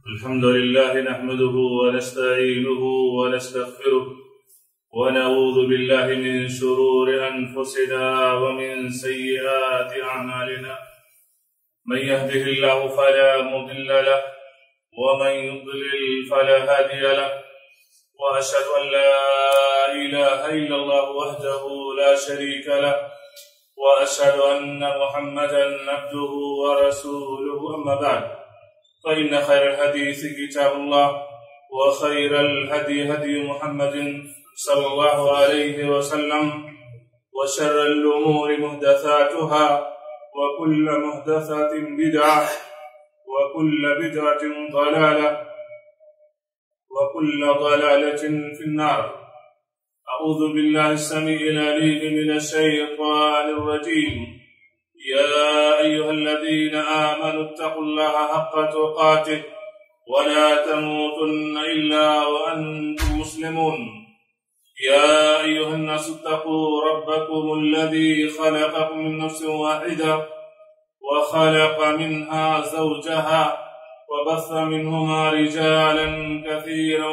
الحمد لله نحمده ونستعينه ونستغفره ونعوذ بالله من شرور أنفسنا ومن سيئات أعمالنا من يهده الله فلا مضل له ومن يضلل فلا هادي له وأشهد أن لا إله إلا الله وحده لا شريك له وأشهد أن محمدا عبده ورسوله أما بعد فإن خير الحديث كتاب الله وخير الهدي هدي محمد صلى الله عليه وسلم وشر الأمور محدثاتها وكل محدثات بدعة وكل بدعة ضلالة وكل ضلالة في النار. أعوذ بالله السميع العليم من الشيطان الرجيم. يا أيها الذين آمنوا اتقوا الله حق تقاته ولا تموتن إلا وأنتم مسلمون. يا أيها الناس اتقوا ربكم الذي خلقكم من نفس واحدة وخلق منها زوجها وبث منهما رجالا كثيرا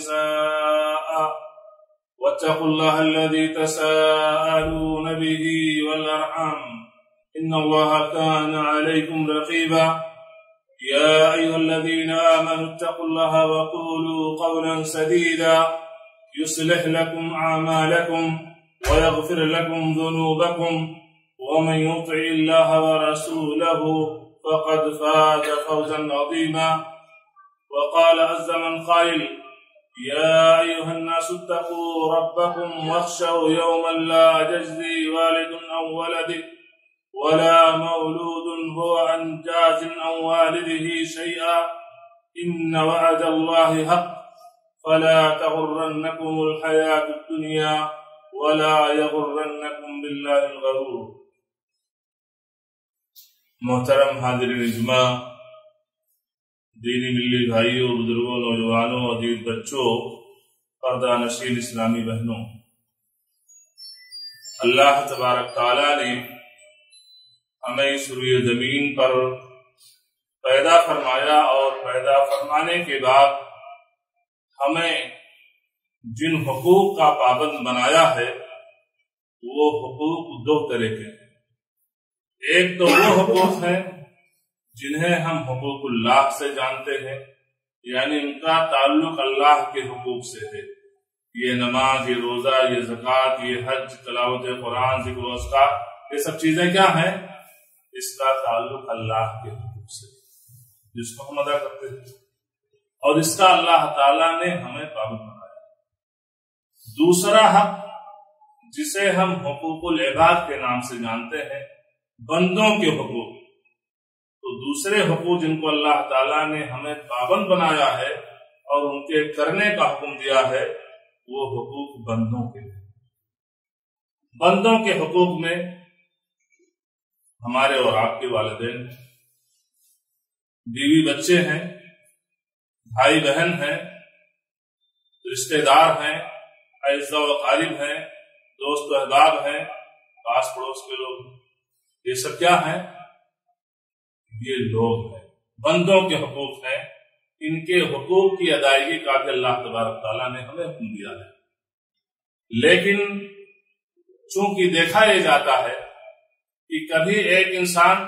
ونساء واتقوا الله الذي تساءلون به والأرحام إن الله كان عليكم رقيبا. يا أيها الذين آمنوا اتقوا الله وقولوا قولا سديدا يصلح لكم أعمالكم ويغفر لكم ذنوبكم ومن يطع الله ورسوله فقد فاز فوزا عظيما. وقال عز من قائل يا أيها الناس اتقوا ربكم واخشوا يوما لا يجزي والد عن ولده ولا مولود هو عن جاز عن والده شيئا إن وعد الله حق فلا تغرنكم الحياة الدنيا ولا يغرنكم بالله الغرور. محترم حاضرین اجماع، دینی ملی بھائیوں، بزرگوں، نوجوانوں، عزیز بچوں، پردہ نشین اسلامی بہنوں، اللہ تبارک تعالیٰ نے ہمیں اس روئے زمین پر پیدا فرمایا اور پیدا فرمانے کے بعد ہمیں جن حقوق کا پابند بنایا ہے وہ حقوق دو طرح کے ہیں۔ ایک تو وہ حقوق ہیں جنہیں ہم حقوق اللہ سے جانتے ہیں، یعنی ان کا تعلق اللہ کے حقوق سے ہے۔ یہ نماز، یہ روزہ، یہ زکوٰۃ، یہ حج، تلاوت قرآن، ذکر و اذکار، یہ سب چیزیں کیا ہیں؟ اس کا تعلق اللہ کے حقوق سے، جس کو ہم ادا کرتے ہیں، اور اس کا اللہ تعالیٰ نے ہمیں پابند بنایا۔ دوسرا حق جسے ہم حقوق العباد کے نام سے جانتے ہیں، بندوں کے حقوق، تو دوسرے حقوق جن کو اللہ تعالیٰ نے ہمیں پابند بنایا ہے اور ان کے کرنے کا حکم دیا ہے، وہ حقوق بندوں کے ہیں۔ بندوں کے حقوق میں ہمارے اور آپ کے والدین، بیوی بچے ہیں، بھائی بہن ہیں، رشتہ دار ہیں، اعزاء و اقارب ہیں، دوست و احباب ہیں، پاس پڑوس کے لوگ، یہ سب کیا ہیں؟ یہ لوگ ہیں، بندوں کے حقوق ہیں۔ ان کے حقوق کی ادائیگی کا بھی اللہ تبارک تعالیٰ نے ہمیں حکم دیا ہے، لیکن چونکہ دیکھا یہ جاتا ہے کہ کبھی ایک انسان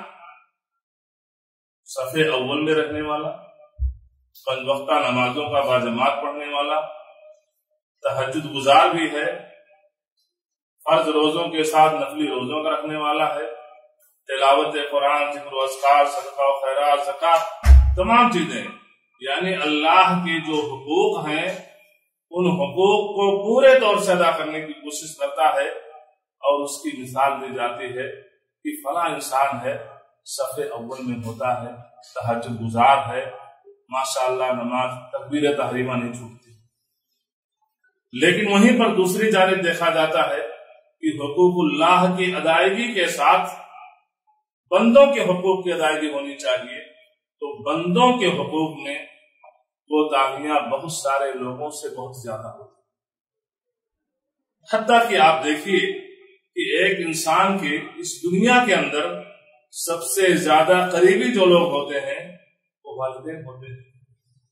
صف اول میں رہنے والا، پنج وقتہ نمازوں کا باجماعت پڑھنے والا، تہجد گزار بھی ہے، فرض روزوں کے ساتھ نفلی روزوں کا رکھنے والا ہے، تلاوت قرآن، ذکر و اذکار، صدقہ و خیرات، زکوٰۃ، تمام چیزیں، یعنی اللہ کے جو حقوق ہیں ان حقوق کو پورے طور سے ادا کرنے کی کوشش کرتا ہے، اور اس کی مثال دی جاتی ہے کہ فلاں انسان ہے، صف اول میں ہوتا ہے، تہجد گزار ہے، ماشاءاللہ نماز تکبیر تحریمہ نہیں چھوٹتی۔ لیکن وہیں پر دوسری جانب دیکھا جاتا ہے کہ حقوق اللہ کی ادائیگی کے ساتھ بندوں کے حقوق کی ادائیگی ہونی چاہیے، تو بندوں کے حقوق میں کوتاہیاں بہت سارے لوگوں سے بہت زیادہ ہوتی ہیں۔ حتیٰ کہ آپ دیکھیے کہ ایک انسان کے اس دنیا کے اندر سب سے زیادہ قریبی جو لوگ ہوتے ہیں وہ والدین ہوتے ہیں،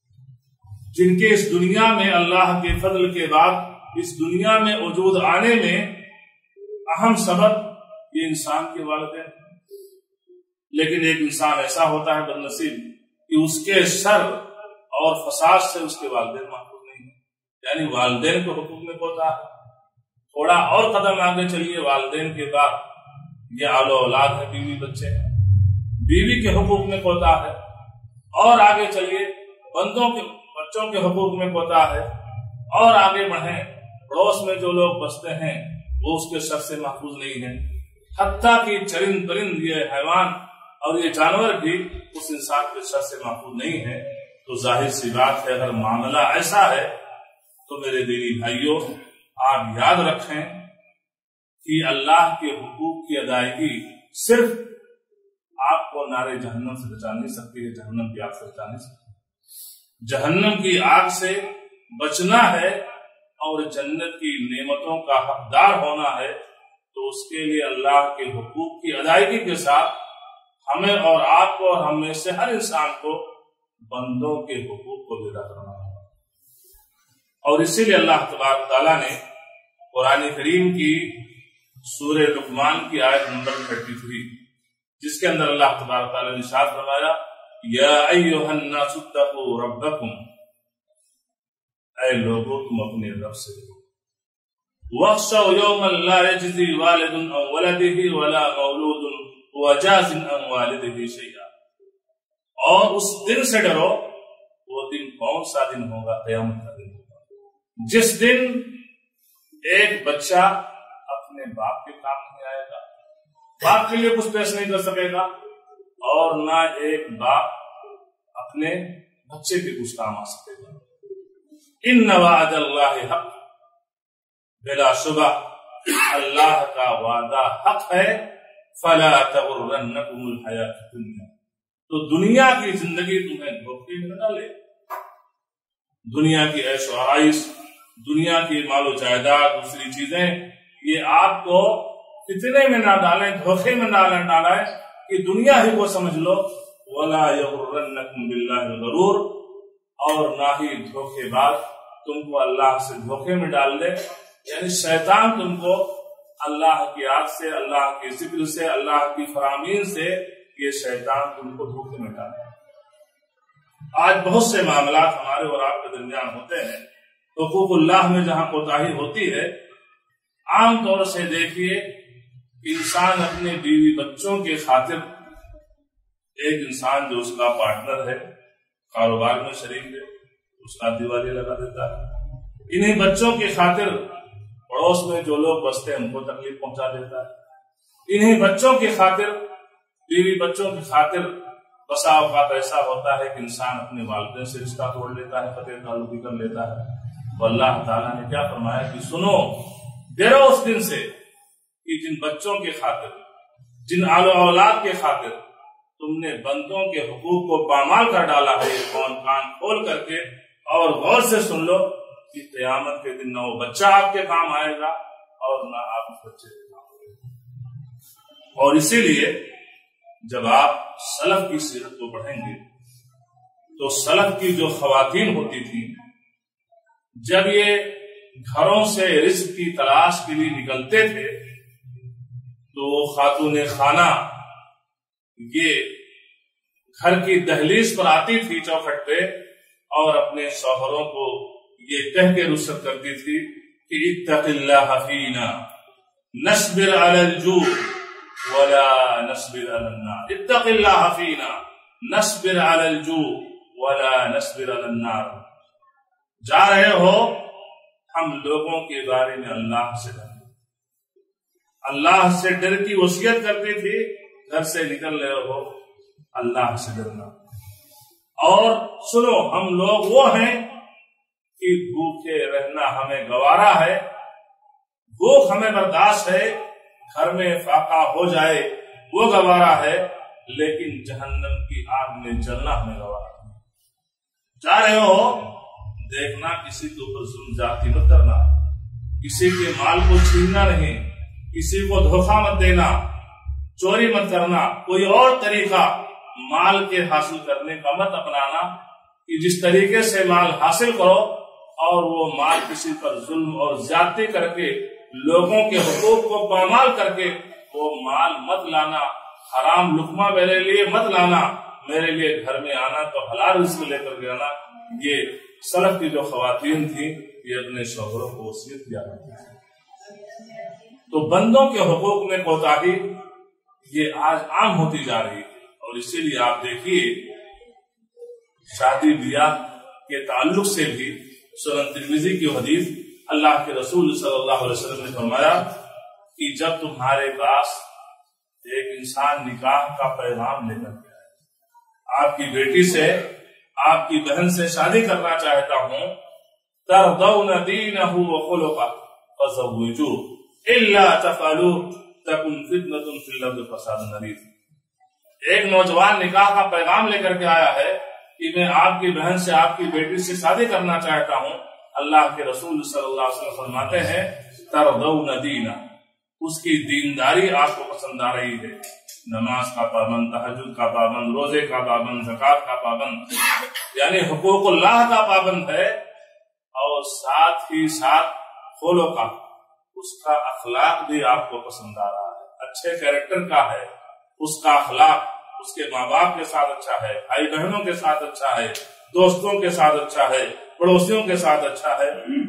جن کے اس دنیا میں اللہ کے فضل کے بعد اس دنیا میں وجود آنے میں اہم سبب یہ انسان کے والدین. لیکن ایک انسان ایسا ہوتا ہے بدنصیب کہ اس کے شر اور فساد سے اس کے والدین محفوظ نہیں ہیں. یعنی والدین کو حقوق میں ہوتا ہے. تھوڑا اور قدم آگے چلیے، والدین کے بعد یہ آل و اولاد ہے، بیوی بچے ہیں، بیوی کے حقوق میں ہوتا ہے. اور آگے چلیے بچوں کے حقوق میں ہوتا ہے. اور آگے بڑھیں، پڑوس میں جو لوگ بستے ہیں وہ اس کے شر سے محفوظ نہیں ہیں. حتیٰ کہ چرند پرند یہ حیوان اور یہ جانور بھی اس انسان کے شر سے محفوظ نہیں ہے. تو ظاہر سی بات ہے، اگر معاملہ ایسا ہے تو میرے دینی بھائیوں آپ یاد رکھیں کہ اللہ کے حقوق کی ادائیگی صرف آپ کو نارے جہنم سے بچا نہیں سکتی ہے، جہنم کی آگ سے بچا نہیں سکتی. جہنم کی آگ سے بچنا ہے اور جنت کی نعمتوں کا حقدار ہونا ہے تو اس کے لیے اللہ کے حقوق کی ادائیگی کے ساتھ ہمیں اور آپ کو اور ہم میں سے ہر انسان کو بندوں کے حقوق کو ادا کرنا ہوگا. اور اسی لیے اللہ تبارک تعالیٰ نے قرآن کریم کی سورہ لقمان کی آیت نمبر 33 جس کے اندر اللہ تبارک تعالیٰ نے ارشاد فرمایا یا ایھا الناس اتقوا ربکم، اے لوگوں تم اپنے رب سے واخشوا یوما لا یجزی والد عن ولدہ ولا مولود هو جاز عن والدہ شیئا، اور اس دن سے ڈرو. وہ دن کون سا دن ہوگا؟ قیامت کا دن ہوگا، جس دن ایک بچہ اپنے باپ کے کام نہیں آئے گا، باپ کے لیے کچھ پیش نہیں کر سکے گا، اور نہ ایک باپ اپنے بچے کے کچھ کام آ سکے گا. ان وعد اللہ حق، بلا شبہ اللہ کا وعدہ حق ہے. فلا تغرنکم الحیات الدنیا، تو دنیا کی زندگی تمہیں دھوکے میں نہ ڈالے. دنیا کی عیش و عائش، دنیا کی مال و جائیداد، دوسری چیزیں یہ آپ کو فتنے میں نہ ڈالیں، دھوکے میں نہ ڈالیں کہ دنیا ہی کو سمجھ لو. ولا یغرنکم باللہ الغرور، اور نہ ہی دھوکے باز تم کو اللہ سے دھوکے میں ڈال دے. یعنی شیطان تم کو اللہ کی یاد سے، اللہ کے ذکر سے، اللہ کی فرامین سے یہ شیطان تم کو دھوکے میں ڈالے. آج بہت سے معاملات ہمارے اور آپ کے درمیان ہوتے ہیں، حقوق اللہ میں جہاں کوتاہی ہوتی ہے. عام طور سے دیکھیے انسان اپنے بیوی بچوں کے خاطر، ایک انسان جو اس کا پارٹنر ہے، کاروبار میں شریک ہے، اس کا دیوالی لگا دیتا ہے. انہیں بچوں کی خاطر پڑوس میں جو لوگ بستے ہیں ان کو تکلیف پہنچا دیتا ہے. انہیں بچوں کی خاطر، بیوی بچوں کی خاطر بسا اوقات ایسا ہوتا ہے کہ انسان اپنے والدین سے رشتہ توڑ لیتا ہے، قطع تعلقی کر لیتا ہے. تو اللہ تعالیٰ نے کیا فرمایا کہ سنو، ڈرو اس دن سے کہ جن بچوں کی خاطر، جن آل و اولاد کی خاطر تم نے بندوں کے حقوق کو پامال کر ڈالا ہے. یہ کان کھول کر کے اور غور سے سن لو کہ قیامت کے دن نہ وہ بچہ آپ کے کام آئے گا اور نہ آپ اس بچے کے کام آئے گا. اور اسی لیے جب آپ سلف کی سیرت کو پڑھیں گے تو سلف کی جو خواتین ہوتی تھی، جب یہ گھروں سے رزق کی تلاش کے لیے نکلتے تھے تو وہ خاتون خانہ یہ گھر کی دہلیز پر آتی تھی چوکھٹ پہ، اور اپنے شوہروں کو یہ کہہ کے رخصت کرتی تھی کہ اتق اللہ فینا نصبر علی الجوع ولا نصبر علی النار. اتق اللہ فینا نصبر علی الجوع ولا نصبر علی النار. جا رہے ہو ہم لوگوں کے بارے میں اللہ سے ڈر، اللہ سے ڈر کی وصیت کرتی تھی. گھر سے نکل رہے ہو اللہ سے ڈرنا. اور سنو، ہم لوگ وہ ہیں کہ بھوکے رہنا ہمیں گوارا ہے، بھوک ہمیں برداشت ہے، گھر میں فاقہ ہو جائے وہ گوارا ہے، لیکن جہنم کی آگ میں جلنا ہمیں گوارا ہے. جا رہے ہو دیکھنا کسی کے اوپر ظلم زیادتی مت کرنا، کسی کے مال کو چھیننا نہیں، کسی کو دھوکہ مت دینا، چوری مت کرنا، کوئی اور طریقہ مال کے حاصل کرنے کا مت اپنانا. کہ جس طریقے سے مال حاصل کرو اور وہ مال کسی پر ظلم اور زیادتی کر کے لوگوں کے حقوق کو پامال کر کے وہ مال مت لانا، حرام لقمہ میرے لیے مت لانا، میرے لیے گھر میں آنا تو حلال رزق لے کر جانا. یہ سلف کی جو خواتین تھیں یہ اپنے شوہروں کو وصیت کیا کرتی تھیں. تو بندوں کے حقوق میں کوتاہی یہ آج عام ہوتی جا رہی ہے، اور اسی لیے آپ دیکھیے شادی بیاہ کے تعلق سے بھی سنن ترمذی کی حدیث اللہ کے رسول صلی اللہ علیہ وسلم نے فرمایا کہ جب تمہارے پاس ایک انسان نکاح کا پیغام لے کر کے آئے، آپ کی بیٹی سے، آپ کی بہن سے شادی کرنا چاہتا ہوں، ترضون دینہ وخلقہ فزوجوہ الا تفعلوا تکن فتنۃ فی الارض فساد عریض. ایک نوجوان نکاح کا پیغام لے کر کے آیا ہے کہ میں آپ کی بہن سے، آپ کی بیٹی سے شادی کرنا چاہتا ہوں. اللہ کے رسول صلی اللہ علیہ وسلم فرماتے ہیں ترضون دینہ، اس کی دینداری آپ کو پسند آ رہی ہے، نماز کا پابند، تہجد کا پابند، روزے کا پابند، زکوٰۃ کا پابند، یعنی حقوق اللہ کا پابند ہے، اور ساتھ ہی ساتھ خلق کا، اس کا اخلاق بھی آپ کو پسند آ رہا ہے، اچھے کیریکٹر کا ہے، اس کا اخلاق اس کے ماں باپ کے ساتھ اچھا ہے، بھائی بہنوں کے ساتھ اچھا ہے، دوستوں کے ساتھ اچھا ہے، پڑوسیوں کے ساتھ اچھا ہے.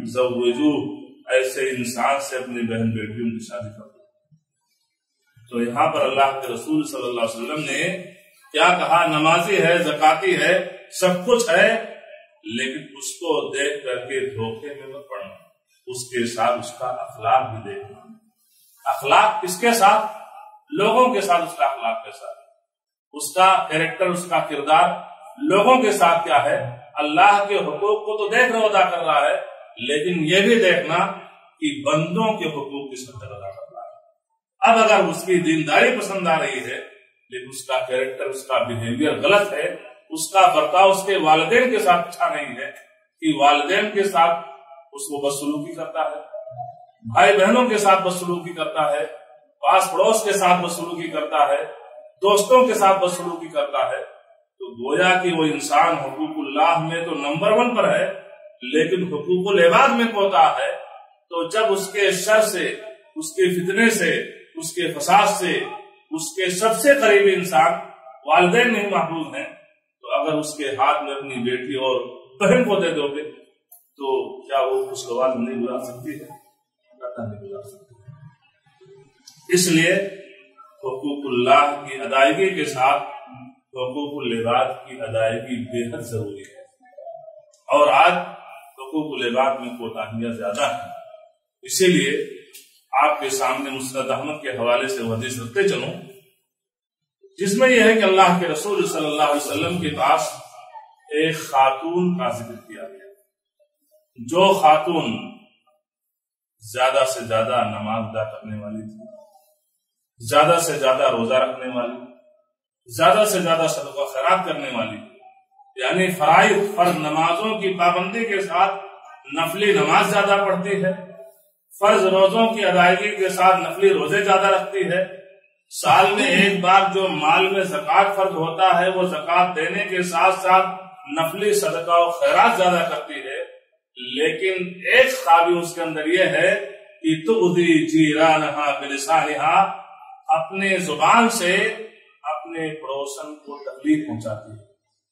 زوجوہ، ایسے انسان سے اپنی بہن بیٹیوں کی شادی کر دو. تو یہاں پر اللہ کے رسول صلی اللہ علیہ وسلم نے کیا کہا؟ نمازی ہے، زکاتی ہے، سب کچھ ہے، لیکن اس کو دیکھ کر کے دھوکے میں مت پڑنا، اس کے ساتھ اس کا اخلاق بھی دیکھنا. اخلاق کس کے ساتھ؟ لوگوں کے ساتھ اس کا اخلاق کے ساتھ، اس کا کیریکٹر، اس کا کردار لوگوں کے ساتھ کیا ہے. اللہ کے حقوق کو تو دیکھ رہا ادا کر رہا ہے، لیکن یہ بھی دیکھنا کہ بندوں کے حقوق کس حد تک ادا کر رہا ہے. اب اگر اس کی دینداری پسند آ رہی ہے لیکن اس کا کیریکٹر، اس کا بیہیویئر غلط ہے، اس کا برتاؤ اس کے والدین کے ساتھ اچھا نہیں ہے، کہ والدین کے ساتھ اس کو بدسلوکی کرتا ہے، بھائی بہنوں کے ساتھ بدسلوکی کرتا ہے، پاس پڑوس کے ساتھ بدسلوکی کرتا ہے، دوستوں کے ساتھ بدسلوکی کرتا ہے، تو گویا کہ وہ انسان حقوق اللہ میں تو نمبر 1 پر ہے، لیکن حقوق العباد میں کوتا ہے. تو جب اس کے شر سے، اس کے فتنے سے، اس کے فساد سے اس کے سب سے قریبی انسان والدین نہیں محفوظ ہیں، تو اگر اس کے ہاتھ میں اپنی بیٹی اور بہن کو دے دو گے تو کیا وہ خوشگوار نہیں گزار سکتی ہے؟ نہیں گزار سکتی ہے. اس لیے حقوق اللہ کی ادائیگی کے ساتھ حقوق العباد کی ادائیگی بے حد ضروری ہے، اور آج حقوق العباد میں کوتاہیاں زیادہ ہیں. اسی لیے آپ کے سامنے مسند احمد کے حوالے سے حدیث رکھتے چلوں، جس میں یہ ہے کہ اللہ کے رسول صلی اللہ علیہ وسلم کے پاس ایک خاتون کا ذکر کیا گیا، جو خاتون زیادہ سے زیادہ نماز ادا کرنے والی تھی، زیادہ سے زیادہ روزہ رکھنے والی، زیادہ سے زیادہ صدقہ خیرات کرنے والی، یعنی فرض نمازوں کی پابندی کے ساتھ نفلی نماز زیادہ پڑھتی ہے، فرض روزوں کی ادائیگی کے ساتھ نفلی روزے زیادہ رکھتی ہے، سال میں ایک بار جو مال میں زکوٰۃ فرض ہوتا ہے وہ زکوٰۃ دینے کے ساتھ ساتھ نفلی صدقہ و خیرات زیادہ کرتی ہے. لیکن ایک خامی اس کے اندر یہ ہے کہ تؤذی جیرانہا بلسانہا، اپنے زبان سے اپنے پڑوسن کو تکلیف پہنچاتی ہے.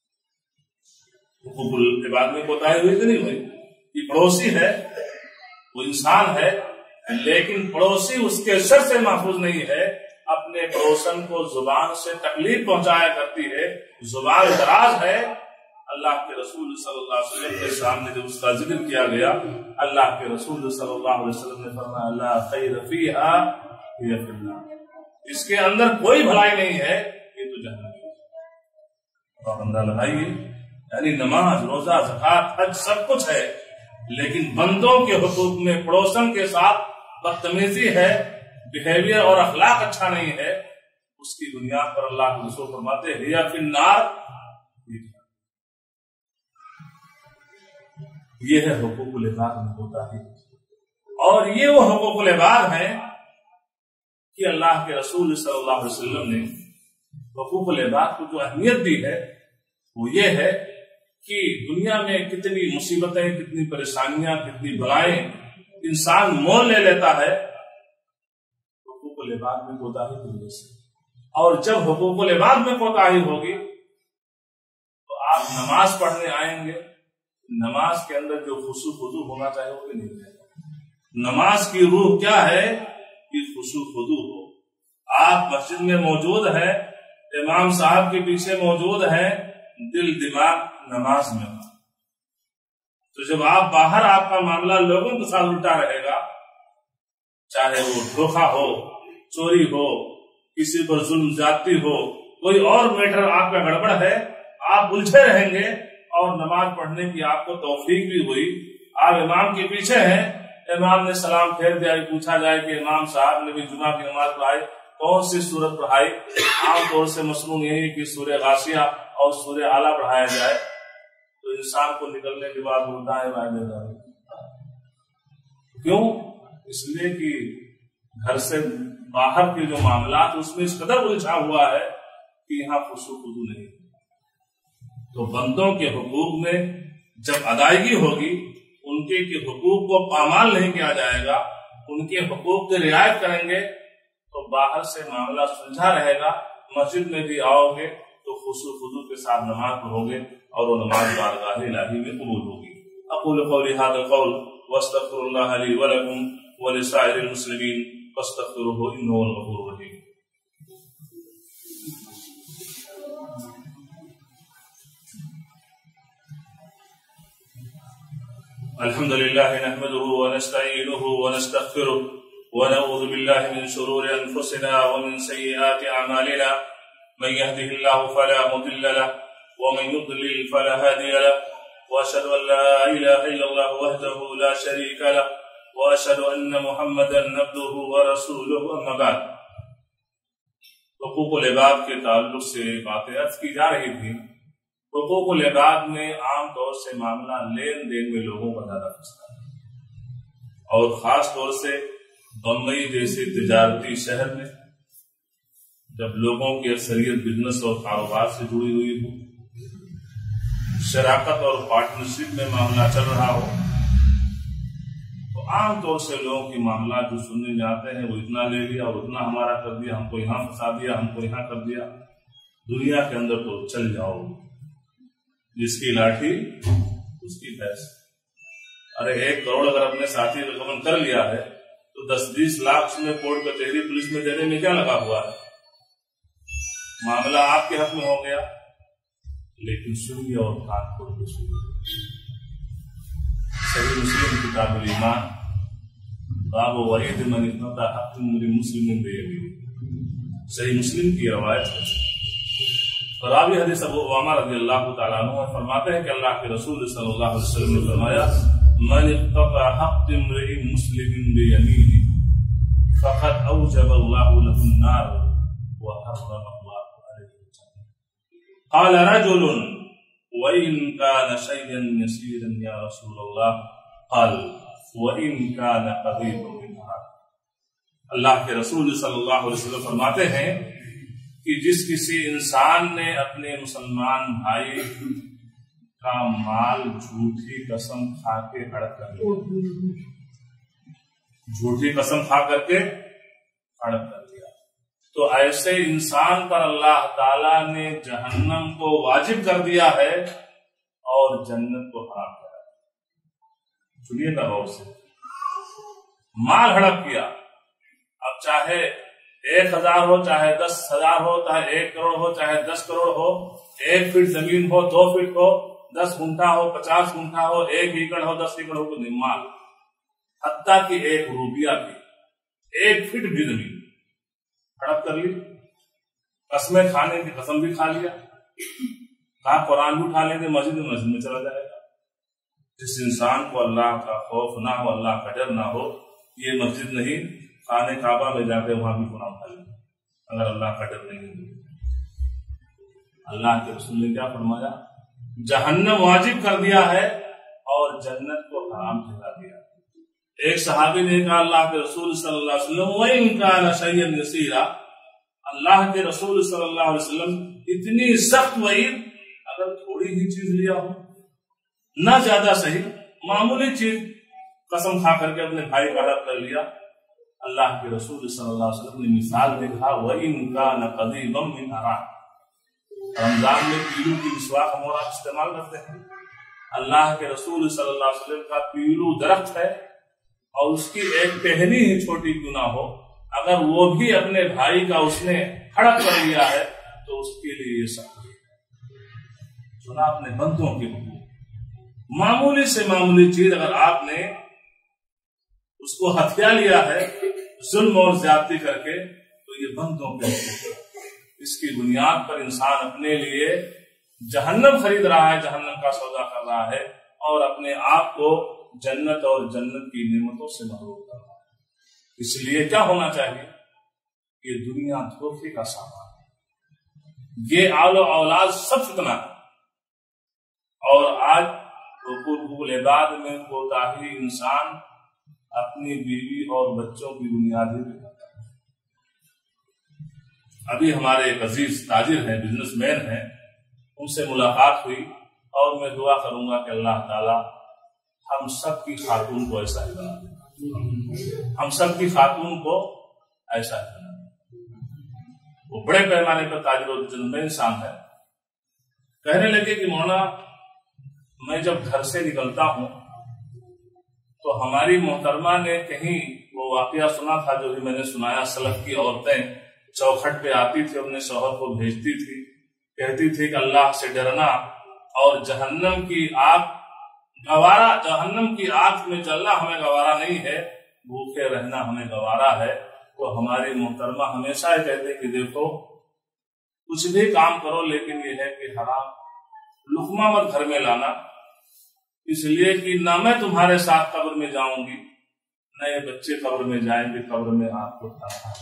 حقوق العباد میں کوتاہی ہوئی کہ نہیں ہوئی؟ یہ پڑوسی ہے، وہ انسان ہے، لیکن پڑوسی اس کے شر سے محفوظ نہیں ہے، اپنے پڑوسن کو زبان سے تکلیف پہنچایا کرتی ہے، زبان دراز ہے. اللہ کے رسول صلی اللہ علیہ وسلم کے سامنے جب اس کا ذکر کیا گیا، اللہ کے رسول صلی اللہ علیہ وسلم نے فرمایا لا خیر فیہا ہی فی النار، اس کے اندر کوئی بھلائی نہیں ہے، یہ تو جہنم ہے. پابندہ لگائیے، یعنی نماز، روزہ، زکوٰۃ، حج سب کچھ ہے، لیکن بندوں کے حقوق میں پڑوسن کے ساتھ بدتمیزی ہے، بیہیویئر اور اخلاق اچھا نہیں ہے، اس کی بنیاد پر اللہ کے رسول فرماتے ہیں ہی فی النار. یہ ہے حقوق العباد میں ہوتا ہے، اور یہ وہ حقوق العباد ہیں کہ اللہ کے رسول صلی اللہ علیہ وسلم نے حقوق العباد کو جو اہمیت دی ہے وہ یہ ہے کہ دنیا میں کتنی مصیبتیں، کتنی پریشانیاں، کتنی بلائیں انسان مول لے لیتا ہے حقوق العباد میں کوتاہی کی وجہ سے۔ اور جب حقوق العباد میں کوتاہی ہوگی تو آپ نماز پڑھنے آئیں گے، نماز کے اندر جو خشوع خضوع ہونا چاہیے وہ بھی نہیں رہے گا۔ نماز کی روح کیا ہے کہ خشوع خضوع ہو۔ آپ مسجد میں موجود ہیں، امام صاحب کے پیچھے موجود ہیں، دل دماغ نماز میں ہو۔ تو جب آپ باہر، آپ کا معاملہ لوگوں کے ساتھ الٹا رہے گا، چاہے وہ دھوکہ ہو، چوری ہو، کسی پر ظلم زیادتی ہو، کوئی اور میٹر آپ کا گڑبڑ ہے، آپ الجھے رہیں گے اور نماز پڑھنے کی آپ کو توفیق بھی ہوئی، آپ امام کے پیچھے ہیں، امام نے سلام پھیر دیا، پوچھا جائے کہ امام صاحب نے بھی جمعہ کی نماز پڑھائی، کون سی سورت پڑھائی؟ عام طور سے مسنون یہی کہ سورہ غاشیہ اور سورہ اعلیٰ پڑھایا جائے، تو انسان کو نکلنے کے بعد ہوتا ہے کیوں؟ اس لیے کہ گھر سے باہر کے جو معاملات اس میں اس قدر الجھا ہوا ہے کہ یہاں خشوع خضوع نہیں۔ تو بندوں کے حقوق میں جب ادائیگی ہوگی، ان کے حقوق کو پامال نہیں کیا جائے گا، ان کے حقوق کی رعایت کریں گے تو باہر سے معاملہ سلجھا رہے گا، مسجد میں بھی آؤ گے تو خشوع خضوع کے ساتھ نماز پڑھو گے اور وہ نماز بارگاہ الہی میں قبول ہوگی۔ اقول قولی ھذا القول واستغفر اللہ لی ولکم ولسائر المسلمین فاستغفروہ انہ هو الغفور الرحیم۔ الحمد لله نحمده ونستعينه ونستغفره ونعوذ بالله من شرور أنفسنا ومن سيئات أعمالنا، من يهده الله فلا مضل له ومن يضلل فلا هادي له، وأشهد أن لا إله إلا الله وحده لا شريك له، وأشهد أن محمدا عبده ورسوله، أما بعد۔ حقوق العباد کے تعلق سے باتیں عرض کی جا رہی تھی۔ حقوق العباد میں عام طور سے معاملہ لین دین میں لوگوں کا زیادہ پھنستا ہے، اور خاص طور سے بمبئی جیسے تجارتی شہر میں جب لوگوں کی اکثریت بزنس اور کاروبار سے جڑی ہوئی ہو، شراکت اور پارٹنرشپ میں معاملہ چل رہا ہو، تو عام طور سے لوگوں کے معاملات جو سننے میں آتے ہیں وہ اتنا لے لیا اور اتنا ہمارا کر دیا، ہم کو یہاں پھنسا دیا، ہم کو یہاں کر دیا۔ دنیا کے اندر تو چل جاؤ، جس کی لاٹھی اس کی بھینس۔ ارے 1 کروڑ اگر اپنے ساتھی رقم کر لیا ہے تو 10-20 لاکھ اس میں کورٹ کچہری پولیس میں دینے میں کیا لگا ہوا ہے؟ معاملہ آپ کے حق میں ہو گیا، لیکن سنیے اور کان کھول کے سنیے۔ صحیح مسلم کتاب الایمان باب وعید من اقتطع حق مسلم بیمینہ، صحیح مسلم کی روایت ہے۔ راوی حدیث ابو امامہ رضی اللہ تعالیٰ عنہ فرماتے ہیں کہ اللہ کے رسول صلی اللہ علیہ وسلم نے فرمایا، من اقتطع حق امرئ مسلم بیمینہ فقد اوجب اللہ له النار وحرم اللہ علیہ الجنہ۔ قال رجل وإن كان شيئا يسيرا يا رسول الله، قال وإن كان قريبا منها۔ اللہ کے رسول صلی اللہ علیہ وسلم فرماتے ہیں کہ جس کسی انسان نے اپنے مسلمان بھائی کا مال جھوٹی قسم کھا کے ہڑپ کر لیا، جھوٹی قسم کھا کر کے ہڑپ کر لیا، تو ایسے انسان پر اللہ تعالی نے جہنم کو واجب کر دیا ہے اور جنت کو حرام کیا ہے۔ سنیے گا غور سے، مال ہڑپ کیا، اب چاہے 1000 ہو، چاہے 10,000 ہو، چاہے 1 کروڑ ہو، چاہے 10 کروڑ ہو، 1 فٹ زمین ہو، 2 فٹ ہو، 10 گھنٹا ہو، 50 گھنٹا ہو، 1 ایکڑ ہو، 10 ایکڑ ہو، کوئی نہیں، مال حتیٰ کہ 1 روپیہ بھی، 1 فٹ بھی زمین ہڑپ کر لی، قسمیں کھانے کی قسم بھی کھا لیا، کہا قرآن بھی اٹھا لیں گے، مسجد میں چلا جائے گا۔ جس انسان کو اللہ کا خوف نہ ہو، اللہ کا ڈر نہ ہو، یہ مسجد نہیں، خانہ کعبہ میں جا کے وہاں بھی گناہ اٹھا لیں گے اگر اللہ کا ڈر نہیں ہو۔ اللہ کے رسول نے کیا فرمایا؟ جہنم واجب کر دیا ہے اور جنت کو حرام ٹھہرا دیا۔ ایک صحابی نے کہا اللہ کے رسول صلی اللہ علیہ وسلم وَإِن كَانَ شَيْئًا يَسِيرًا، اللہ کے رسول صلی اللہ علیہ وسلم اتنی سخت وعید اگر تھوڑی ہی چیز لیا ہو، نہ زیادہ صحیح معمولی چیز قسم کھا کر کے اپنے بھائی کا حق کر لیا. اللہ کے رسول صلی اللہ علیہ وسلم نے مثال میں کہا وَإِن كَانَ قَضِيبًا مِنْ حَرَامٍ. رمضان میں پیلو کی مسواک ہم اور آپ استعمال کرتے ہیں. اللہ کے رسول صلی اللہ علیہ وسلم کا پیلو درخت ہے اور اس کی ایک ٹہنی ہی چھوٹی کیوں نہ ہو, اگر وہ بھی اپنے بھائی کا اس نے ہڑپ کر لیا ہے تو اس کے لیے یہ سخت ہے. سنا اپنے بندوں کے حقوق, معمولی سے معمولی چیز اگر آپ نے اس کو ہتھیا لیا ہے ظلم اور زیادتی کر کے تو یہ بندوں کے حقوق. اس کی بنیاد پر انسان اپنے لیے جہنم خرید رہا ہے, جہنم کا سودا کر رہا ہے اور اپنے آپ کو جنت اور جنت کی نعمتوں سے محروم کر رہا ہے. اس لیے کیا ہونا چاہیے؟ یہ دنیا دھوکے کا سامان ہے, یہ آل و اولاد سب فتنہ ہے. اور آج حقوق العباد میں کوتاہی انسان اپنی بیوی اور بچوں کی بنیادی بھی کرتا ہے. ابھی ہمارے ایک عزیز تاجر ہیں, بزنس مین ہیں, ان سے ملاقات ہوئی اور میں دعا کروں گا کہ اللہ تعالی ہم سب کی خاتون کو ایسا ہی بنا دے, ہم سب کی خاتون کو ایسا ہی بنا دے. وہ بڑے پیمانے پر تاجر و بزنس مین انسان ہے. کہنے لگے کہ مولانا میں جب گھر سے نکلتا ہوں تو ہماری محترمہ نے کہیں وہ واقعہ سنا تھا جو بھی میں نے سنایا, سلف کی عورتیں چوکھٹ پہ آتی تھی, اپنے شوہر کو بھیجتی تھی, کہتی تھی کہ اللہ سے ڈرنا اور جہنم کی آگ گوارا, جہنم کی آگ میں جلنا ہمیں گوارا نہیں ہے, بھوکے رہنا ہمیں گوارا ہے. تو ہماری محترمہ ہمیشہ یہ کہتے کہ دیکھو کچھ بھی کام کرو لیکن یہ ہے کہ حرام لقمہ مت گھر میں لانا, اس لیے کہ نہ میں تمہارے ساتھ قبر میں جاؤں گی نہ یہ بچے قبر میں جائیں گے, قبر میں آپ کو اٹھانا.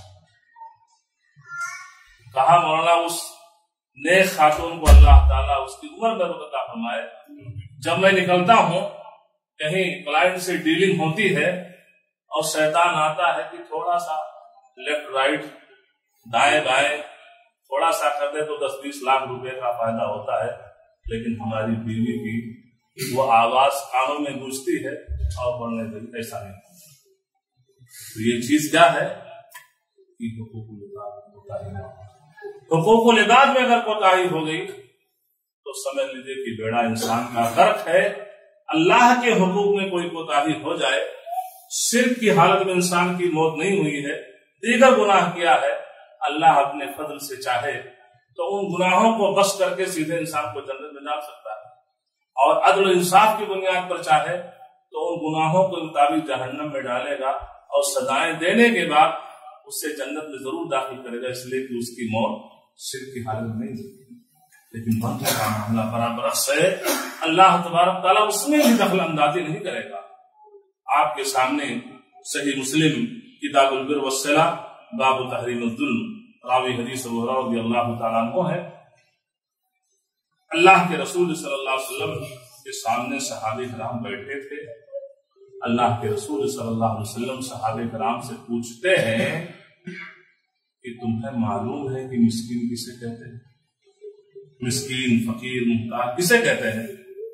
کہا مولانا اس نیک خاتون کو اللہ تعالیٰ اس کی عمر میں برکت عطا فرمائے. جب میں نکلتا ہوں کہیں کلائنٹ سے ڈیلنگ ہوتی ہے اور شیطان آتا ہے کہ تھوڑا سا لیفٹ رائٹ دائیں بائیں تھوڑا سا کر دے تو 10-20 لاکھ روپے کا فائدہ ہوتا ہے, لیکن ہماری بیوی کی وہ آواز کانوں میں گونجتی ہے اور بڑھنے لگی. ایسا نہیں. تو یہ چیز کیا ہے کہ حقوق العباد میں اگر کوتاہی ہو گئی تو سمجھ لیجیے کہ بیڑا انسان کا غرق ہے. اللہ کے حقوق میں کوئی کوتاہی ہو جائے, شرک کی حالت میں انسان کی موت نہیں ہوئی ہے, دیگر گناہ کیا ہے, اللہ اپنے فضل سے چاہے تو ان گناہوں کو بخش کر کے سیدھے انسان کو جنت میں ڈال سکتا ہے, اور عدل و انصاف کی بنیاد پر چاہے تو ان گناہوں کے مطابق جہنم میں ڈالے گا اور سزائیں دینے کے بعد اسے جنت میں ضرور داخل کرے گا, اس لیے کہ اس کی موت شرک کی حالت میں نہیں ہوتی. لیکن بندوں کا معاملہ برابر سے اللہ تبارک تعالیٰ اس میں بھی دخل اندازی نہیں کرے گا. آپ کے سامنے صحیح مسلم کتاب البر والصلہ باب تحریم الظلم, راوی حدیث ابو ہریرہ رضی اللہ تعالیٰ عنہ ہے. اللہ کے رسول صلی اللہ علیہ وسلم کے سامنے صحابہ کرام بیٹھے تھے. اللہ کے رسول صلی اللہ علیہ وسلم صحابہ کرام سے پوچھتے ہیں کہ تمہیں معلوم ہے کہ مسکین کسے کہتے ہیں؟ مسکین, فقیر, محتاج کسے کہتے ہیں؟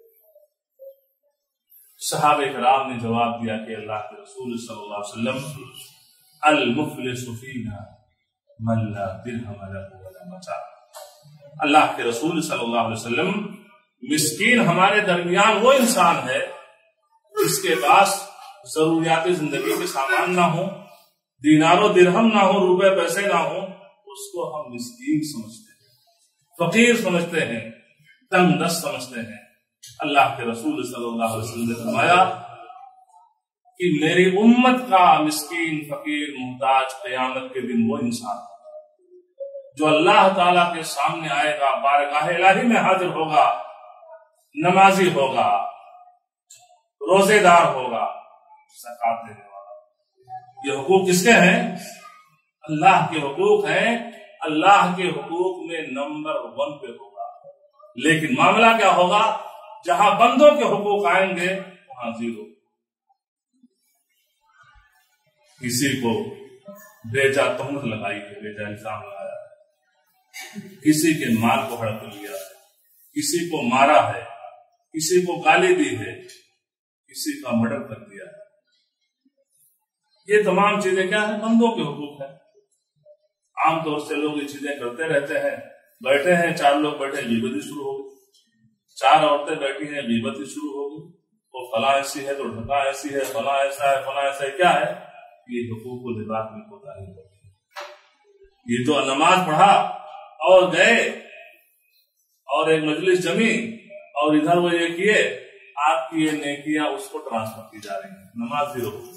صحابہ کرام نے جواب دیا کہ اللہ کے رسول صلی اللہ علیہ وسلم المفلس فینا من لا درہم لہ ولا متاع. اللہ کے رسول صلی اللہ علیہ وسلم مسکین ہمارے درمیان وہ انسان ہے جس کے پاس ضروریات زندگی کے سامان نہ ہو, دینار و درہم نہ ہو, روپے پیسے نہ ہو, اس کو ہم مسکین سمجھتے ہیں, فقیر سمجھتے ہیں, تنگ دست سمجھتے ہیں. اللہ کے رسول صلی اللہ علیہ وسلم نے فرمایا کہ میری امت کا مسکین, فقیر, محتاج قیامت کے دن وہ انسان جو اللہ تعالیٰ کے سامنے آئے گا, بارگاہ الہی میں حاضر ہوگا, نمازی ہوگا, روزے دار ہوگا, زکات دینے والا. یہ حقوق کس کے ہیں؟ اللہ کے حقوق ہیں. اللہ کے حقوق میں نمبر 1 پہ ہوگا. لیکن معاملہ کیا ہوگا؟ جہاں بندوں کے حقوق آئیں گے وہاں 0. کسی کو بیجا تہمت لگائی ہے, بیجا الزام لگایا ہے, کسی کے مال کو ہڑپ لیا ہے, کسی کو مارا ہے, کسی کو گالی دی ہے، کسی کا مرڈر کر دیا ہے، یہ تمام چیزیں کیا ہیں؟ بندوں کے حقوق ہیں۔ عام طور سے لوگ یہ چیزیں کرتے رہتے ہیں، بیٹھے ہیں 4 لوگ بیٹھے، غیبت شروع ہو گئی، 4 عورتیں بیٹھی ہیں، غیبت شروع ہو گئی، وہ فلاں ایسی ہے تو ڈھکا ایسی ہے، فلاں ایسا ہے، فلاں ایسا ہے، کیا ہے؟ یہ حقوق و لباس میں کوتاہی ہوتی ہے۔ یہ تو نماز پڑھا اور گئے اور ایک مجلس جمی اور ادھر وہ یہ کیے، آپ کی یہ نیکیاں اس کو ٹرانسفر کی جا رہی ہیں، نماز زیرو ہو۔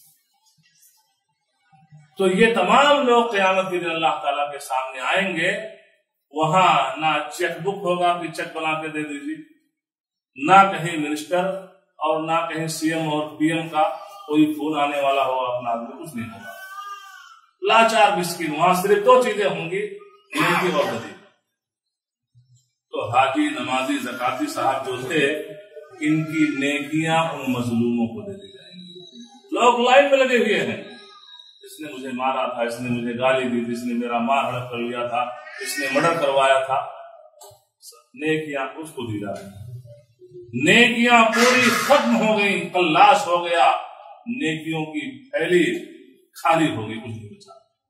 تو یہ تمام لوگ قیامت کے دن اللہ تعالیٰ کے سامنے آئیں گے، وہاں نہ چیک بک ہوگا کہ چیک بنا کے دے دیجیے، نہ کہیں منسٹر اور نہ کہیں سی ایم اور پی ایم کا کوئی فون آنے والا ہوگا اپنا آدمی، کچھ نہیں ہوگا۔ لاچار مسکین، وہاں صرف 2 چیزیں ہوں گی، نیکی اور بدی۔ تو حاجی، نمازی، زکاتی صاحب جو تھے، ان کی نیکیاں ان مظلوموں کو دے دی جائیں گی۔ لوگ لائن میں لگے ہوئے ہیں، اس نے مجھے مارا تھا، اس نے مجھے گالی دی تھی، اس نے میرا مار ہڑپ کر لیا تھا، اس نے مرڈر کروایا تھا، نیکیاں اس کو دی جا رہی ہیں۔ نیکیاں پوری ختم ہو گئی، کلاش ہو گیا، نیکیوں کی پھیلی خالی ہو گئی، کچھ نہیں بچا۔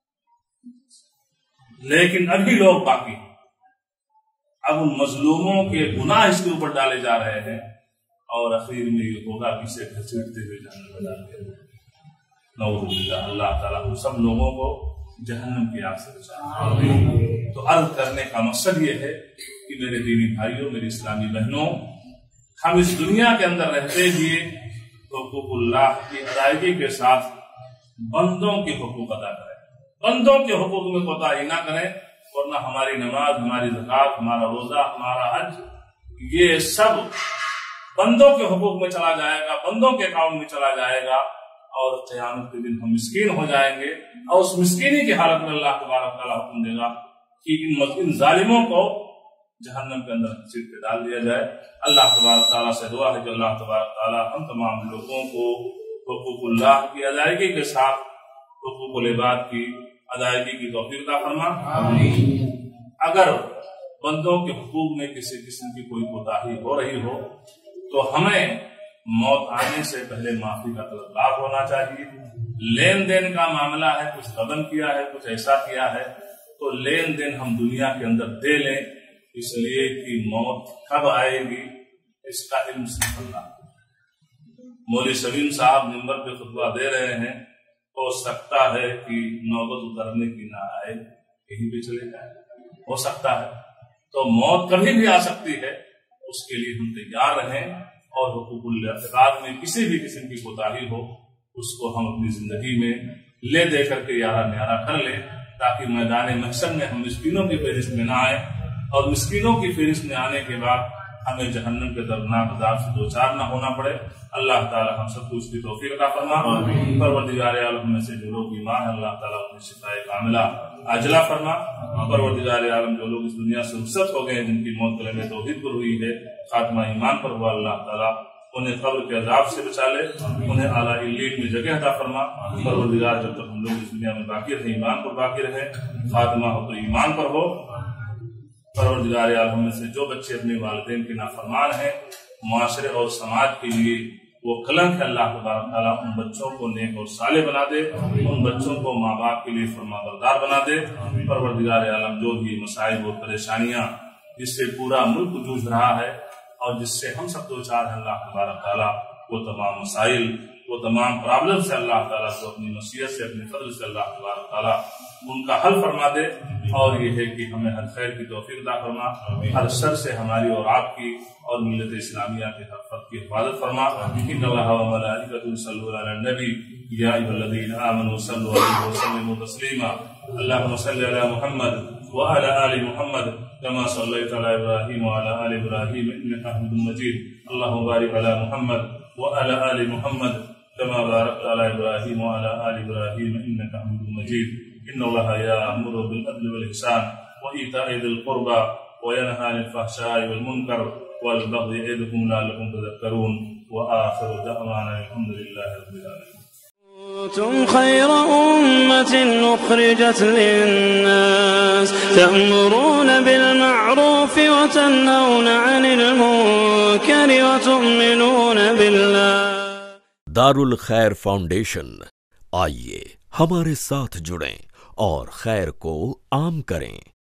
لیکن ابھی لوگ باقی ہیں، اب ان مظلوموں کے گناہ اس کے اوپر ڈالے جا رہے ہیں، اور اخیر میں یہ ہوگا کسے گھسیٹتے ہوئے جہنم میں ڈال دیا۔ نعوذ باللہ، اللہ تعالیٰ ہم سب لوگوں کو جہنم کی آگ سے بچائے۔ تو عرض کرنے کا مقصد یہ ہے کہ میرے دینی بھائیوں، میری اسلامی بہنوں، ہم اس دنیا کے اندر رہتے ہوئے حقوق اللہ کی ادائیگی کے ساتھ بندوں کے حقوق ادا کریں، بندوں کے حقوق میں کوتاہی نہ کریں، ورنہ ہماری نماز، ہماری زکات، ہمارا روزہ، ہمارا حج، یہ سب بندوں کے حقوق میں چلا جائے گا، بندوں کے اکاؤنٹ میں چلا جائے گا، اور قیامت کے دن ہم مسکین ہو جائیں گے، اور اس مسکینی کی حالت میں اللہ تبارک تعالیٰ حکم دے گا کہ ان ظالموں کو جہنم کے اندر گھسیٹ کے ڈال دیا جائے۔ اللہ تبارک تعالیٰ سے دعا ہے کہ اللہ تبارک تعالیٰ ہم تمام لوگوں کو حقوق اللہ کی ادائیگی کے ساتھ حقوق العباد کی ادائیگی کی توفیق عطا فرما۔ اگر بندوں کے حقوق میں کسی قسم کی کوئی کوتاہی ہو رہی ہو تو ہمیں موت آنے سے پہلے معافی کا طلبگار ہونا چاہیے۔ لین دین کا معاملہ ہے، کچھ قدم کیا ہے، کچھ ایسا کیا ہے، تو لین دین ہم دنیا کے اندر دے لیں، اس لیے کہ موت کب آئے گی اس کا علم صرف اللہ۔ مولوی سلیم صاحب ممبر پہ خطبہ دے رہے ہیں، ہو سکتا ہے کہ نوبت اترنے کی نہ آئے، کہیں بھی چلے جائے، ہو سکتا ہے۔ تو موت کبھی بھی آ سکتی ہے، اس کے لیے ہم تیار رہیں، اور حقوق الاعتقاد میں کسی بھی قسم کی کوتاہی ہو اس کو ہم اپنی زندگی میں لے دے کر کے یارہ نیارہ کر لیں، تاکہ میدان محشر میں ہم مسکینوں کی فہرست میں نہ آئیں، اور مسکینوں کی فہرست میں آنے کے بعد ہمیں جہنم کے دردناک عذاب سے دوچار نہ ہونا پڑے۔ اللہ تعالی ہم سب کو اس کی توفیق عطا فرما۔ پروردگار عالم میں سے جو لوگ بیمار ہیں اللہ تعالیٰ انہیں شفائے کاملہ عاجلہ فرما۔ پروردگار عالم جو لوگ اس دنیا سے رخصت ہو گئے، جن کی موت کلمہ توحید پر ہوئی ہے، خاتمہ ایمان پر ہوا، اللہ تعالیٰ انہیں قبر کے عذاب سے بچا لے، انہیں اعلیٰ علیین میں جگہ عطا فرما۔ پروردگار جب تک ہم لوگ اس دنیا میں باقی رہے، ایمان پر باقی رہے، خاتمہ ہو تو ایمان پر ہو۔ پروردگار عالم میں سے جو بچے اپنے والدین کے نافرمان ہیں، معاشرے اور سماج کے لیے وہ کلنک ہے، اللہ تبارک تعالیٰ ان بچوں کو نیک اور صالح بنا دے، ان بچوں کو ماں باپ کے لیے فرما بردار بنا دے۔ پروردگار عالم جو بھی مسائل اور پریشانیاں جس سے پورا ملک جوجھ رہا ہے اور جس سے ہم سب دو چار ہیں، اللہ تبارک تعالیٰ وہ تمام مسائل، وہ تمام پرابلم سے اللہ تعالیٰ کو اپنی مشیت سے، اپنے فضل سے اللہ تبارک تعالیٰ ان کا حل فرما دے، اور یہ ہے کہ ہمیں ہر خیر کی توفیق عطا فرما، ہر شر سے ہماری اور آپ کی اور ملت اسلامیہ کے ہر فرد کی حفاظت فرما۔ ان اللہ و ملائکتہ یصلون علی النبی یا ایھا الذین آمنوا صلوا علیہ وسلموا تسلیما۔ اللهم صل علی محمد وعلى آل محمد كما صليت على إبراهيم وعلى آل إبراهيم إنك حميد مجيد۔ اللهم بارك على محمد وعلى آل محمد كما باركت على إبراهيم وعلى آل إبراهيم إنك حميد مجيد۔ إن الله يأمر بالعدل والإحسان وإيتاء ذي القربى وينهى عن الفحشاء والمنكر والبغي يعظكم لعلكم تذكرون۔ وآخر دعوانا الحمد لله رب العالمين۔ كنتم خير أمة أخرجت للناس تأمرون بالمعروف وتنهون عن المنكر المنكر وتؤمنون بالله۔ دار الخیر فاؤنڈیشن، آئیے ہمارے ساتھ جڑیں اور خیر کو عام کریں۔